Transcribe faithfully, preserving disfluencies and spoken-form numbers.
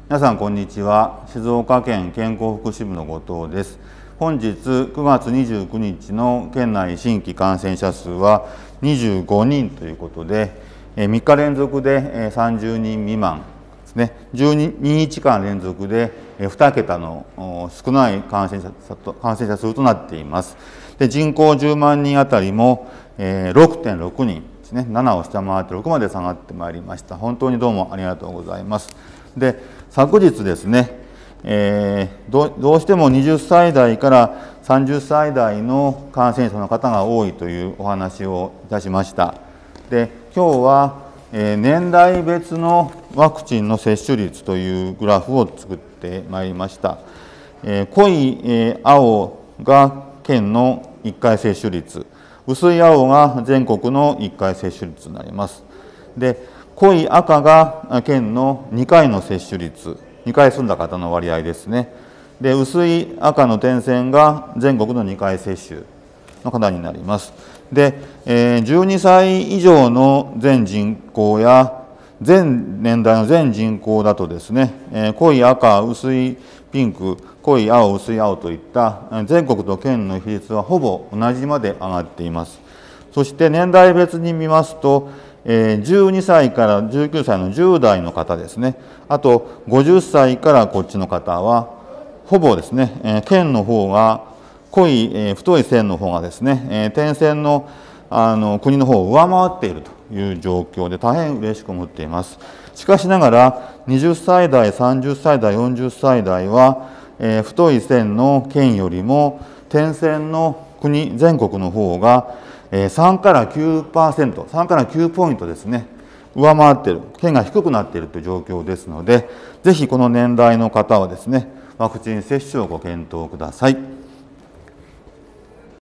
皆さんこんにちは。静岡県健康福祉部の後藤です。本日くがつにじゅうくにちの県内新規感染者数はにじゅうごにんということで、みっか連続でさんじゅうにん未満ですね。じゅうににちかん連続でにけたの少ない感染者感染者数となっています。で、人口じゅうまんにんあたりも ろくてんろくにんですね。ななを下回ってろくまで下がってまいりました。本当にどうもありがとうございます。で、昨日ですね、えー、ど, どうしてもはたちだいからさんじゅっさいだいの感染者の方が多いというお話をいたしました。で、今日は、えー、年代別のワクチンの接種率というグラフを作ってまいりました。えー、濃い、えー、青が県のいっかい接種率、薄い青が全国のいっかい接種率になります。で、濃い赤が県のにかいの接種率、にかい済んだ方の割合ですね。で、薄い赤の点線が全国のにかい接種の方になります。で、じゅうにさい以上の全人口や全年代の全人口だとですね、濃い赤、薄いピンク、濃い青、薄い青といった全国と県の比率はほぼ同じまで上がっています。そして年代別に見ますと、じゅうにさいからじゅうきゅうさいのじゅうだいの方ですね、あとごじゅっさいからこっちの方は、ほぼですね、県の方が、濃い太い線の方がですね、点線のあの国の方を上回っているという状況で、大変嬉しく思っています。しかしながら、はたちだい、さんじゅっさいだい、よんじゅっさいだいは、太い線の県よりも、点線の国、全国の方が、さんからきゅうパーセント、さんからきゅうポイントですね、上回っている、県が低くなっているという状況ですので、ぜひこの年代の方はですね、ワクチン接種をご検討ください。